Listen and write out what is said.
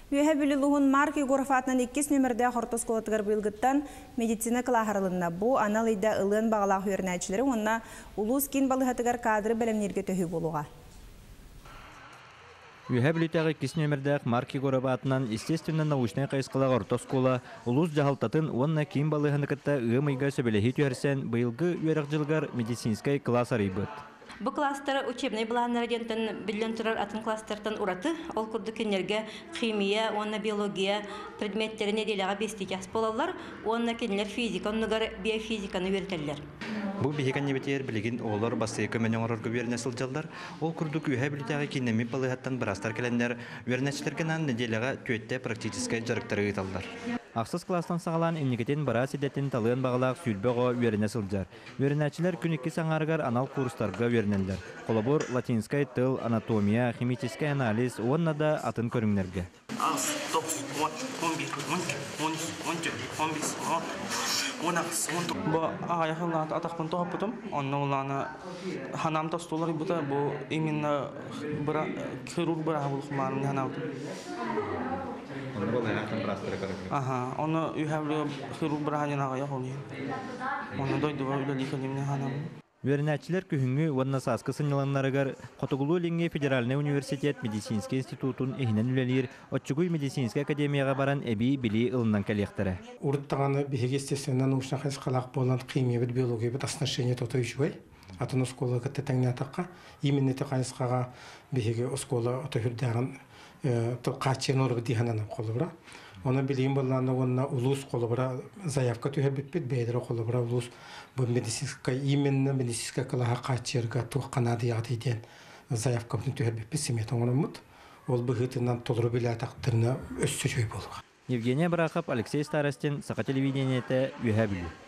Үйе білілуғын Марк Егоров атынан 2 нөмірді қортос қолатығыр бұйылғыттан медицина қылағарылынна бұ аналайда ылын бағалақ өрнәтшілері онына улус кен балығатығар кадры бәлемнерге төхі болуға. Үйе білітәғі 2 нөмірдәқ Марк Егоров атынан естественно научный қайысқылақ ортос қола улус жағалтатын онына кен балығанықытта ұғы мұйға сөбелехи түйерсен бұйылғы үйерақ жылғар медицинскай класс арайбыт. Бұл кластар учебный баланнардентен билен тұрар атын кластартан ураты, ол күрді кенерге химия, онна биология предметтеріне делеға бестекес болалар, онна кенелер физика, оннығар биофизиканы вертелер. Бұл бейган небетер білеген олар бастайықы мәнен орырғы веріне сылжалдар, ол күрдік үйе білітәғі кенемі балығаттан бірастар кәлендер, вернәчілерген неделеға төетті практическай жарықтары ұйталдар. Ақсыз кластан сағалан емнекетен бара седетін талығын бағалақ сүйілбеғо веріне сылжар. Вернәчілер күнекке саңарғар анал курстарға вернелдер. Қолабор латинскай тыл, анатомия, химическай анализ, онна да атын көріңлерге. Бұл аяқылан атақпын тоғып бұтым. Онна оланы ханам тастолар бұта, бұл именно хирург бұра бұл құмарым ханауды. Оны үйәвлі хирург бұра ханенаға яқылы. Оны дойдыға үйлі кәлеміне ханам. Вернәтчілер күхіңі онна сасқы сыныланларығар Қотығылу Ленге Федеральный университет медицинский институтын ehinen үлелер Отчугуй медицинский академияға баран әбей білі ылынан кәлектері. Урыттағаны бігеге естественно научный қайсықалақ болан қимия біт биология біт оснащение тоты үшуай. Атын оскола кітті тәңне атаққа. Именно те қайсықаға бігеге оскола оты хүрдіған қачен оры біт дихананап қолы бұра. Оны білейін болғанда онына улус қолы бұра заявка түйер бітпет бәйдері қолы бұра улус бұл именно медицинская калаға қачерға туққанады яғдейден заявка бұтын түйер бітпет семетін оны мұд. Ол бұғытынан толыры білі атақтырына өссі жөй болуға. Евгения Брахов, Алексей Старостин, Сақа телевидениеті, Үйе білі.